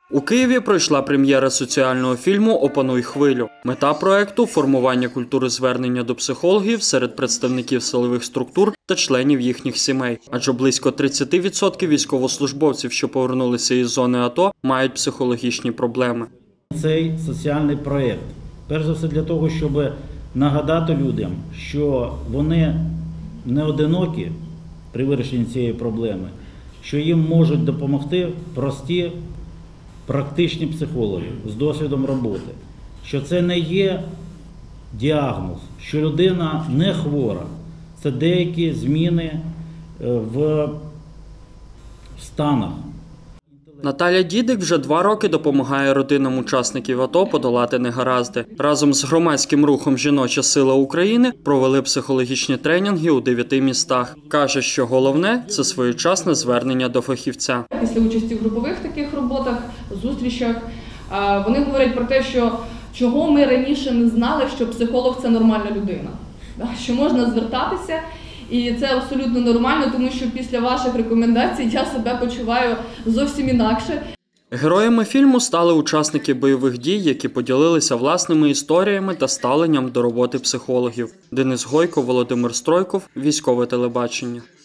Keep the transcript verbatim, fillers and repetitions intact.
У Києві пройшла прем'єра соціального фільму «Опануй хвилю». Мета проекту – формування культури звернення до психологів серед представників силових структур та членів їхніх сімей. Адже близько тридцять відсотків військовослужбовців, що повернулися із зони АТО, мають психологічні проблеми. Цей соціальний проєкт, перш за все для того, щоб нагадати людям, що вони не одинокі при вирішенні цієї проблеми, що їм можуть допомогти прості, практичні психологи з досвідом роботи, що це не є діагноз, що людина не хвора, це деякі зміни в станах. Наталя Дідик вже два роки допомагає родинам учасників АТО подолати негаразди. Разом з громадським рухом «Жіноча сила України» провели психологічні тренінги у дев'яти містах. Каже, що головне – це своєчасне звернення до фахівця. Після участі в групових таких роботах, зустрічах, вони говорять про те, що чого ми раніше не знали, що психолог – це нормальна людина, що можна звертатися. І це абсолютно нормально, тому що після ваших рекомендацій я себе почуваю зовсім інакше. Героями фільму стали учасники бойових дій, які поділилися власними історіями та ставленням до роботи психологів. Денис Гойко, Володимир Стройков, Військове телебачення.